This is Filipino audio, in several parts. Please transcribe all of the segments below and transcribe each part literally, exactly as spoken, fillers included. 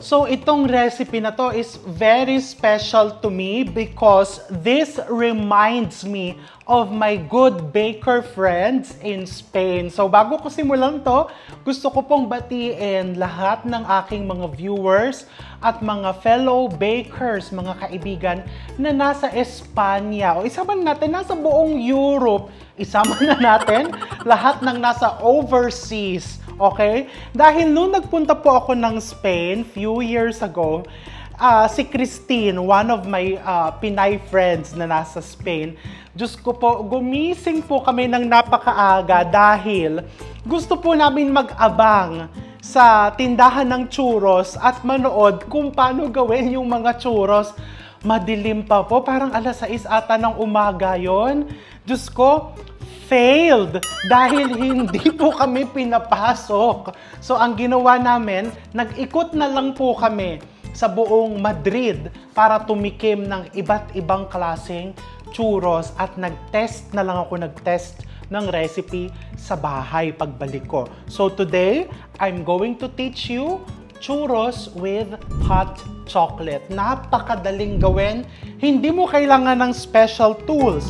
So itong recipe na to is very special to me because this reminds me of my good baker friends in Spain. So bago ko simulan to, gusto ko pong batiin lahat ng aking mga viewers at mga fellow bakers, mga kaibigan na nasa Espanya. O isama natin, nasa buong Europe. Isama na natin lahat ng nasa overseas. Okay? Dahil nung nagpunta po ako ng Spain few years ago, uh, si Christine, one of my uh, Pinay friends na nasa Spain, Diyos ko po, gumising po kami ng napakaaga dahil gusto po namin mag-abang sa tindahan ng churros at manood kung paano gawin yung mga churros. Madilim pa po, parang alas sais ata ng umaga yon. Diyos ko, failed dahil hindi po kami pinapasok. So ang ginawa namin, nag-ikot na lang po kami sa buong Madrid para tumikim ng iba't ibang klaseng churros at nag-test na lang ako, nag-test ng recipe sa bahay pagbalik ko. So today, I'm going to teach you churros with hot chocolate. Napakadaling gawin. Hindi mo kailangan ng special tools.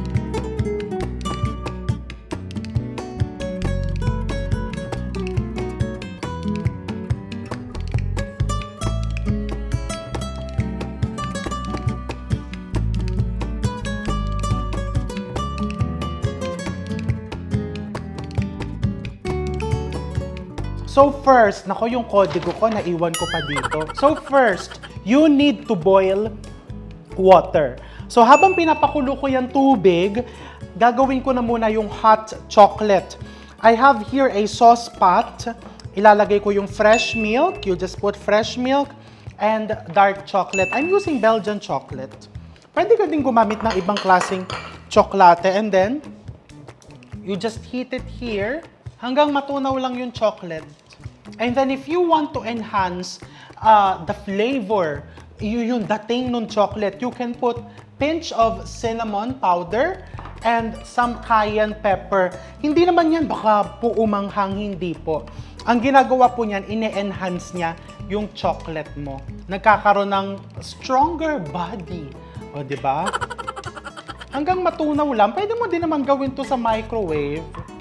So first, nako yung kodigo ko, naiwan ko pa dito. So first, you need to boil water. So habang pinapakulo ko yung tubig, gagawin ko na muna yung hot chocolate. I have here a sauce pot. Ilalagay ko yung fresh milk. You just put fresh milk and dark chocolate. I'm using Belgian chocolate. Pwede ka din gumamit ng ibang klaseng tsokolate. And then, you just heat it here hanggang matunaw lang yung chocolate. And then if you want to enhance uh, the flavor, yun yung dating ng chocolate, you can put pinch of cinnamon powder and some cayenne pepper. Hindi naman yan baka po umanghang, hindi po. Ang ginagawa po niyan, ine-enhance niya yung chocolate mo. Nagkakaroon ng stronger body. O, di ba? Hanggang matunaw lang, pwede mo din naman gawin to sa microwave.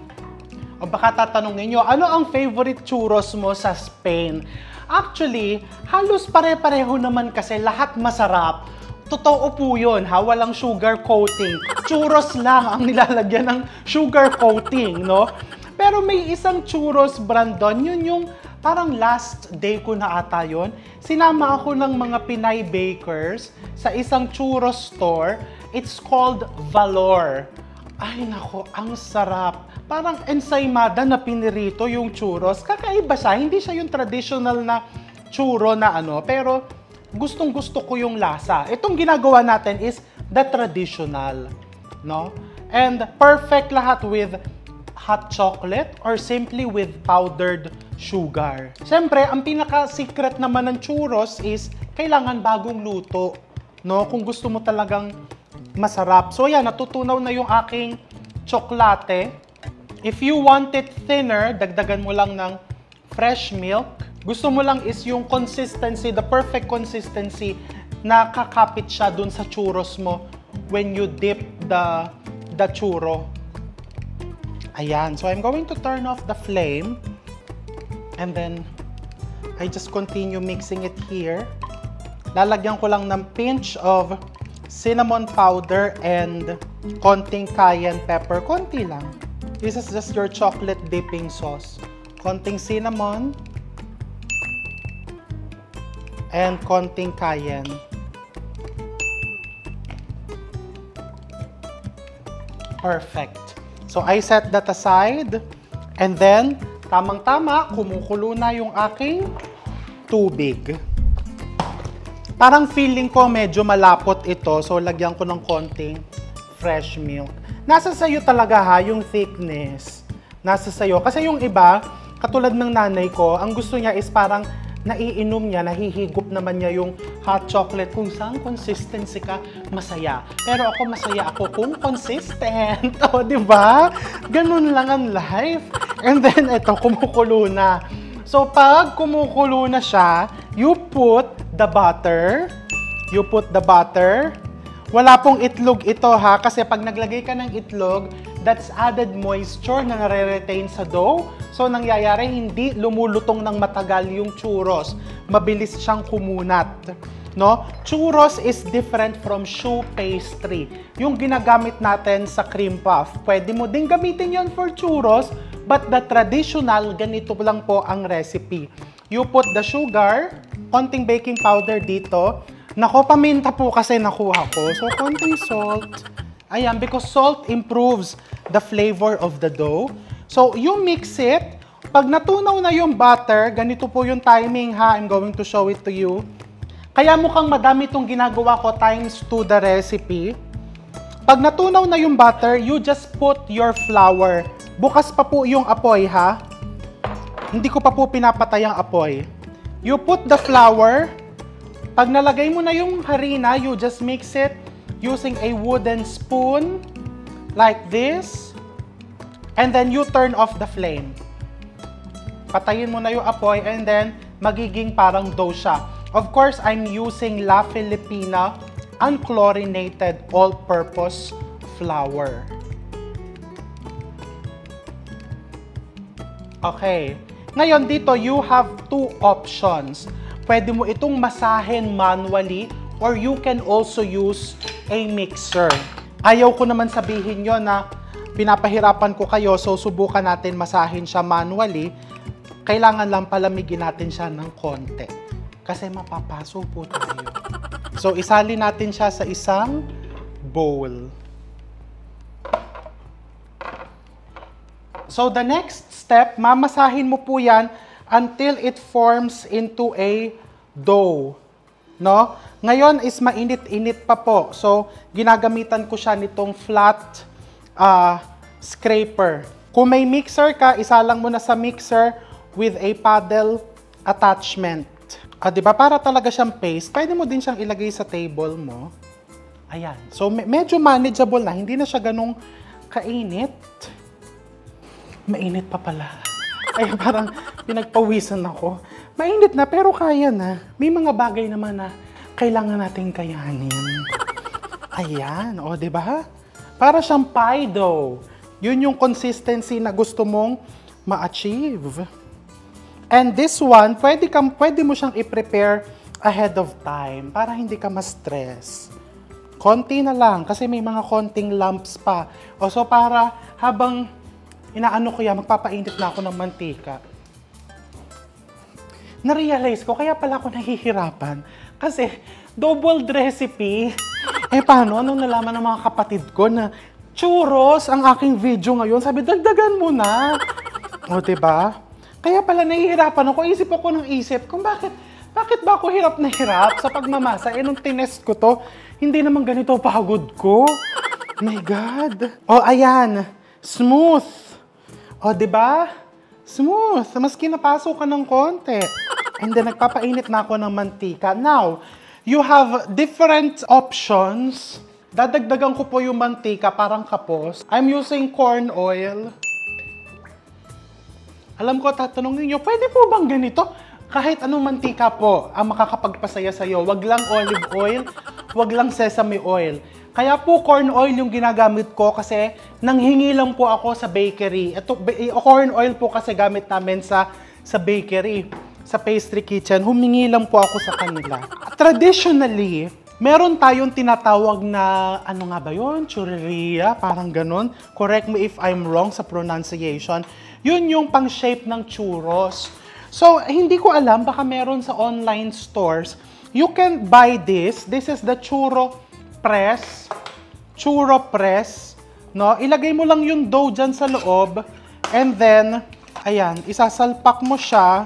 O baka tatanungin nyo, ano ang favorite churros mo sa Spain? Actually, halos pare-pareho naman kasi lahat masarap. Totoo po yun, ha? Walang sugar coating. Churros lang ang nilalagyan ng sugar coating, no? Pero may isang churros brand doon, yun yung parang last day ko na ata yun. Sinama ako ng mga Pinay bakers sa isang churros store. It's called Valor. Ay nako, ang sarap. Parang ensaymada na pinirito yung churros. Kakaiba siya, hindi siya yung traditional na churro na ano, pero gustong gusto ko yung lasa. Itong ginagawa natin is the traditional, no? And perfect lahat with hot chocolate or simply with powdered sugar. Siyempre, ang pinaka-secret naman ng churros is kailangan bagong luto, no? Kung gusto mo talagang masarap. So yan, natutunaw na yung aking tsokolate. If you want it thinner, dagdagan mo lang ng fresh milk. Gusto mo lang is yung consistency, the perfect consistency na kakapit siya dun sa churros mo when you dip the, the churro. Ayan. So I'm going to turn off the flame and then I just continue mixing it here. Lalagyan ko lang ng pinch of cinnamon powder and konting cayenne pepper. Konti lang. This is just your chocolate dipping sauce. Konting cinnamon and konting cayenne. Perfect. So I set that aside and then tamang-tama kumukulo na yung aking tubig. Parang feeling ko medyo malapot ito, so lagyan ko ng konting fresh milk. Nasa sayo talaga ha, yung thickness. Nasa sayo. Kasi yung iba, katulad ng nanay ko, ang gusto niya is parang naiinom niya, nahihigop naman niya yung hot chocolate. Kung saan consistency ka, masaya. Pero ako masaya ako kung consistent. O, di ba? Ganun lang ang life. And then, ito, kumukulo na. So, pag kumukulo na siya, you put the butter. You put the butter. Wala pong itlog ito ha, kasi pag naglagay ka ng itlog, that's added moisture na nare-retain sa dough. So, nangyayari, hindi lumulutong ng matagal yung churros. Mabilis siyang kumunat. No? Churros is different from choux pastry. Yung ginagamit natin sa cream puff. Pwede mo din gamitin yon for churros, but the traditional, ganito lang po ang recipe. You put the sugar, konting baking powder dito. Nako, paminta po kasi nakuha ko. So, konting salt. Ayan, because salt improves the flavor of the dough. So, you mix it. Pag natunaw na yung butter, ganito po yung timing ha. I'm going to show it to you. Kaya mukhang madami itong ginagawa ko times two the recipe. Pag natunaw na yung butter, you just put your flour. Bukas pa po yung apoy ha. Hindi ko pa po pinapatay ang apoy. You put the flour. Pag nalagay mo na yung harina, you just mix it using a wooden spoon like this. And then you turn off the flame. Patayin mo na yung apoy and then magiging parang dough siya. Of course, I'm using La Filipina unchlorinated all-purpose flour. Okay. Ngayon dito, you have two options. Pwede mo itong masahin manually or you can also use a mixer. Ayaw ko naman sabihin yon na pinapahirapan ko kayo, so subukan natin masahin siya manually. Kailangan lang palamigin natin siya ng konti. Kasi mapapaso po tayo. So, isali natin siya sa isang bowl. So, the next step, mamasahin mo po yan until it forms into a dough. No? Ngayon is mainit-init pa po. So, ginagamitan ko siya nitong flat uh, scraper. Kung may mixer ka, isalang mo na sa mixer with a paddle attachment. Ah, di ba? Para talaga siyang paste, pwede mo din siyang ilagay sa table mo. Ayan. So, me medyo manageable na. Hindi na siya ganong kainit. Mainit pa pala. Ay, parang pinagpawisan ako. Mainit na, pero kaya na. May mga bagay naman na kailangan natin kayanin. Ayan. O, di ba? Para siyang pie dough. Yun yung consistency na gusto mong ma-achieve. And this one, pwede, ka, pwede mo siyang i-prepare ahead of time para hindi ka ma-stress. Konti na lang kasi may mga konting lumps pa. O so para habang inaano ko yan, magpapainit na ako ng mantika. Na-realize ko, kaya pala ako nahihirapan. Kasi double recipe. Eh paano? Anong nalaman ng mga kapatid ko na churros ang aking video ngayon? Sabi, dagdagan mo na. O diba? Kaya pala nahihirapan ako, isip ako ng isip kung bakit, bakit ba ako hirap na hirap sa pagmamasa? Eh, nung tinest ko to, hindi naman ganito pagod ko. My God. O, ayan. Smooth. O, diba? Smooth. Maski napasok ka ng konti. And then, nagpapainit na ako ng mantika. Now, you have different options. Dadagdagan ko po yung mantika, parang kapos. I'm using corn oil. Alam ko, tatanungin nyo, pwede po bang ganito? Kahit anong mantika po ang makakapagpasaya sa'yo. Wag lang olive oil, wag lang sesame oil. Kaya po corn oil yung ginagamit ko kasi nanghingi lang po ako sa bakery. Ito, corn oil po kasi gamit namin sa, sa bakery, sa pastry kitchen. Humingi lang po ako sa kanila. Traditionally, meron tayong tinatawag na, ano nga ba yun? Churreria, parang ganun. Correct me if I'm wrong sa pronunciation. Yun yung pang-shape ng churros. So, hindi ko alam, baka meron sa online stores. You can buy this. This is the churro press. Churro press. No? Ilagay mo lang yung dough dyan sa loob. And then, ayan, isasalpak mo siya.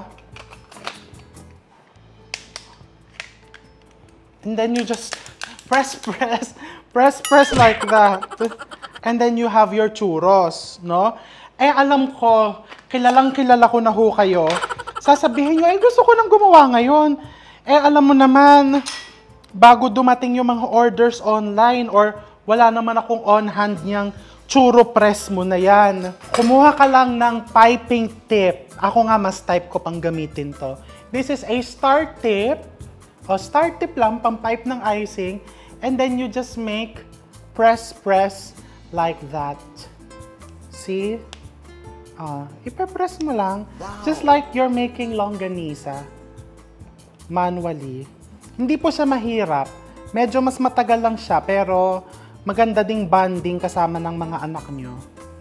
And then you just press, press, press, press like that. And then you have your churros, no? Eh, alam ko, kilalang kilala ko na ho kayo. Sasabihin nyo, eh, gusto ko nang gumawa ngayon. Eh, alam mo naman, bago dumating yung mga orders online or wala naman akong on-hand niyang churro press mo na yan. Kumuha ka lang ng piping tip. Ako nga mas type ko pang gamitin to. This is a star tip. O star tip lang, pang pipe ng icing. And then you just make press, press like that. See? Uh, ipe-press mo lang. Wow. Just like you're making longganisa. Manually. Hindi po siya mahirap. Medyo mas matagal lang siya, pero maganda ding bonding kasama ng mga anak nyo.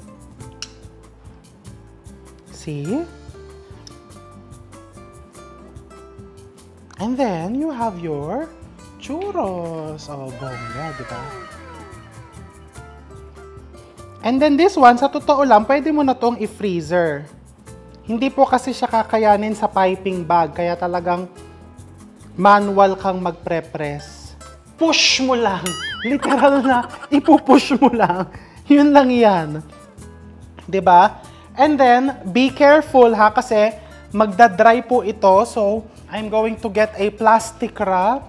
See? And then, you have your churros. Oh, bongga, di ba? And then this one, sa totoo lang, pwede mo na itong i-freezer. Hindi po kasi siya kakayanin sa piping bag, kaya talagang manual kang magpre-press. Push mo lang. Literal na, ipupush mo lang. Yun lang yan. Diba? And then, be careful ha, kasi magdadry po ito. So, I'm going to get a plastic wrap.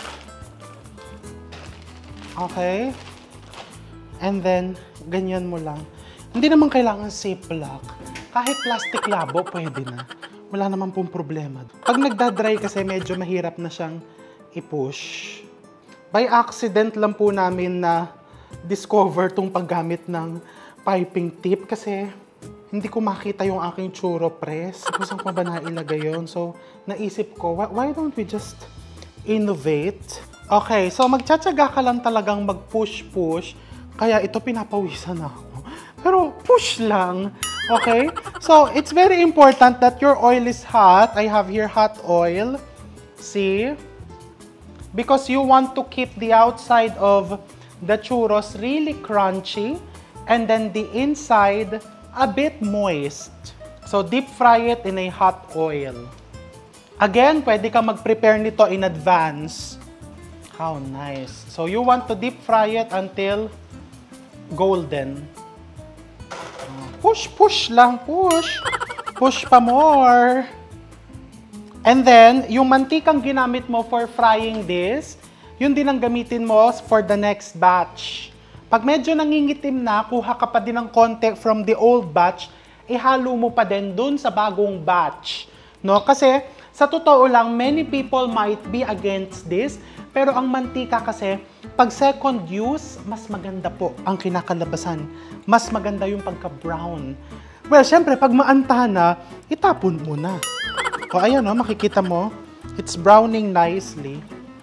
Okay? And then, ganyan mo lang. Hindi naman kailangan ziplock. Kahit plastic labo, pwede na. Wala naman pong problema. Pag nagdadry kasi, medyo mahirap na siyang i-push. By accident lang po namin na discover tong paggamit ng piping tip kasi hindi ko makita yung aking churro press. Kung saan ko ba nailagay yun? So, naisip ko, why, why don't we just innovate? Okay, so magtsatsaga ka lang talagang mag-push-push. Kaya ito pinapawisan ako. Pero push lang. Okay? So, it's very important that your oil is hot. I have here hot oil. See? Because you want to keep the outside of the churros really crunchy and then the inside a bit moist. So, deep fry it in a hot oil. Again, pwede ka mag-prepare nito in advance. How nice. So, you want to deep fry it until golden. Push, push lang, push. Push pa more. And then, yung mantikang ginamit mo for frying this, yun din ang gamitin mo for the next batch. Pag medyo nangingitim na, kuha ka pa din ng konti from the old batch, ihalo mo pa din dun sa bagong batch. No? Kasi, sa totoo lang, many people might be against this, pero ang mantika kasi, pag second use, mas maganda po ang kinakalabasan. Mas maganda yung pagka-brown. Well, syempre, pag maanta na, itapon mo na. O, ayan o, makikita mo. It's browning nicely.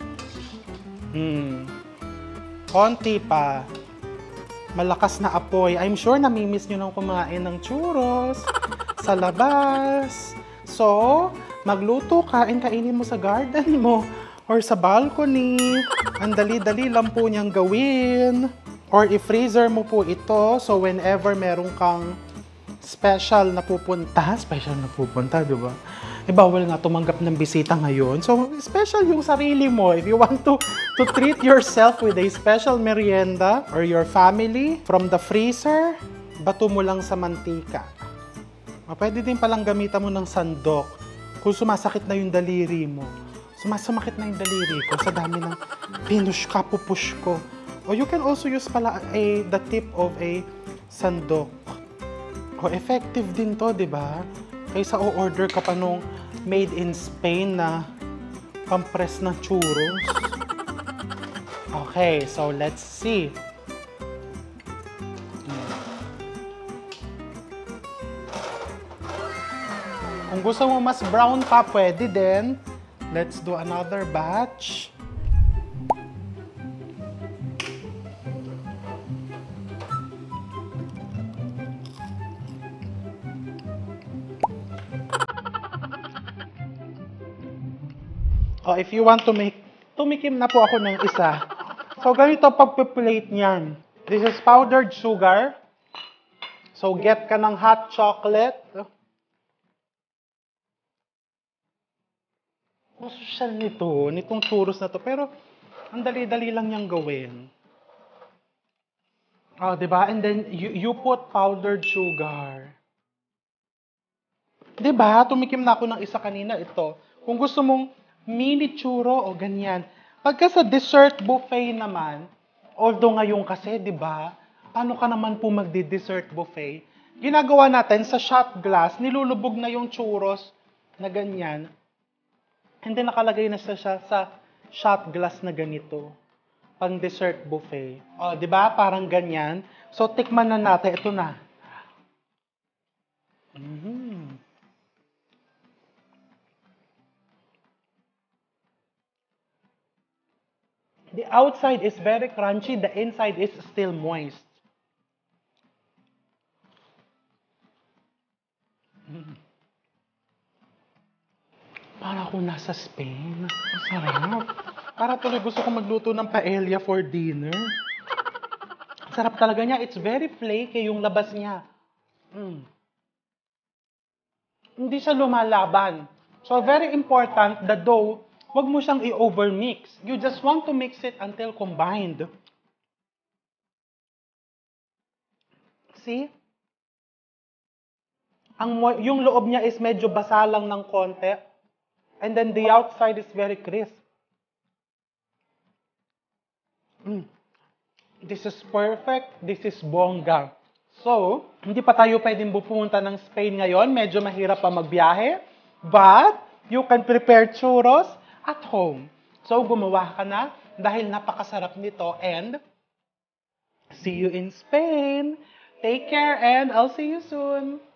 Hmm. Konti pa. Malakas na apoy. I'm sure namimiss nyo nang kumain ng churros sa labas. So, magluto, kain-kainin mo sa garden mo or sa balcony. Ang dali-dali lang po niyang gawin. Or i-freezer mo po ito. So, whenever meron kang special na pupunta, special na pupunta, di ba? Eh, bawal nga tumanggap ng bisita ngayon. So, special yung sarili mo. If you want to, to treat yourself with a special merienda or your family from the freezer, bato mo lang sa mantika. O, pwede din palang gamitan mo ng sandok kung sumasakit na yung daliri mo. Sumasakit na yung daliri ko sa dami ng pinush ka, pupush ko. O, you can also use pala a, the tip of a sandok. O, effective din to, di ba? Kaysa o-order ka pa nung made in Spain na pampress ng churros. Okay, so let's see. Kung gusto mo mas brown pa, pwede din. Let's do another batch. Oh, if you want to make, tumikim na po ako ng isa. So, ganito pagpiplate niyan. This is powdered sugar. So, get ka ng hot chocolate. Ang social nito, nitong churros na to. Pero, ang dali-dali lang niyang gawin. Oh, diba? And then, you, you put powdered sugar. Diba? Tumikim na ako ng isa kanina. Ito. Kung gusto mong mini churro o ganyan. Pagka sa dessert buffet naman, although ngayon kasi, di ba, paano ka naman po magdi-dessert buffet? Ginagawa natin sa shot glass, nilulubog na yung churros na ganyan. And then nakalagay na siya sa, sa shot glass na ganito. Pang dessert buffet. O, di ba? Parang ganyan. So, tikman na natin. Ito na. Mm-hmm. The outside is very crunchy. The inside is still moist. Mm. Para ako nasa Spain. Ang sarap. Para tuloy gusto ko magluto ng paella for dinner. Sarap talaga niya. It's very flaky yung labas niya. Mm. Hindi siya lumalaban. So, very important, the dough, wag mo siyang i-overmix. You just want to mix it until combined. See? Ang, yung loob niya is medyo basa lang ng konti. And then the outside is very crisp. Mm. This is perfect. This is bongga. So, hindi pa tayo pwedeng pumunta ng Spain ngayon. Medyo mahirap pa magbiyahe. But, you can prepare churros at home. So, gumawa ka na dahil napakasarap nito. And, see you in Spain. Take care and I'll see you soon.